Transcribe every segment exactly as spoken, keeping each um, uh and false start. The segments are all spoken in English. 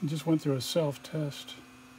It just went through a self-test.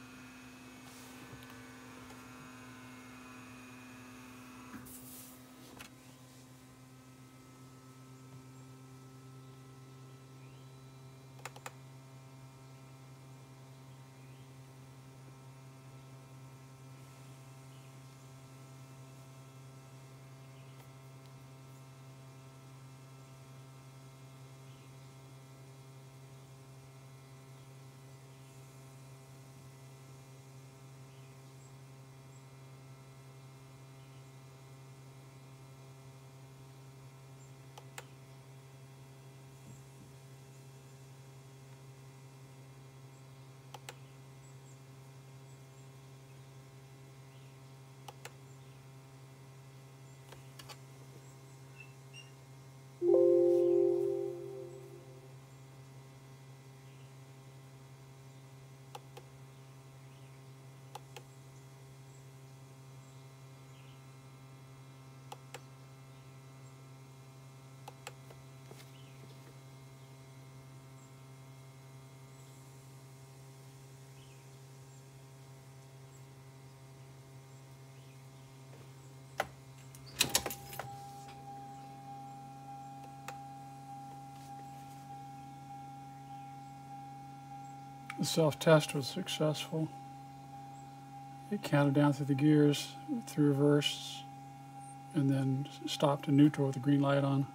The self-test was successful. It counted down through the gears, through reverse, and then stopped in neutral with the green light on.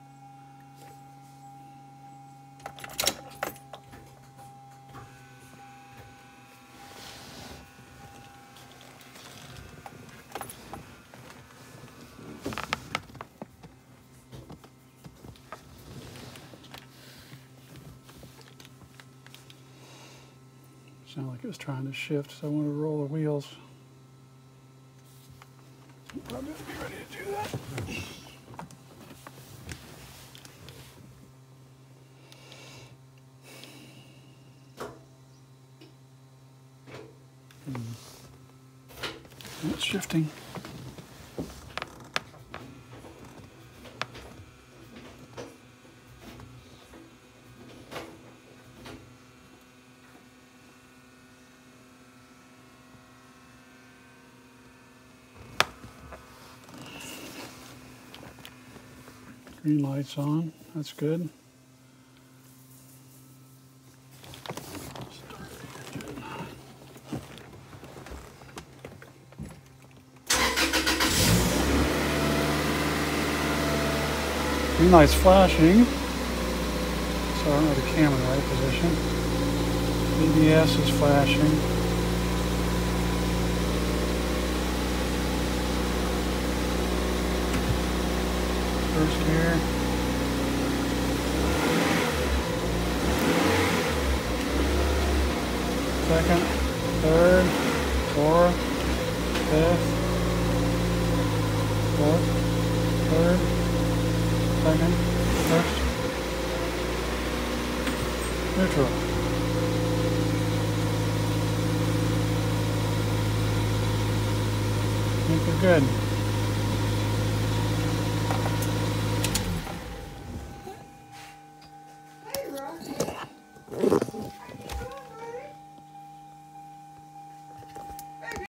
Sounded like it was trying to shift, so I wanted to roll the wheels. I'll just be ready to do that. Hmm. It's shifting. Green light's on, that's good. Start the engine. Green light's flashing, so I don't have the camera in the right position. A B S is flashing. First gear. Second, third, fourth, fifth, fourth, third, second, first, neutral. I think we're good.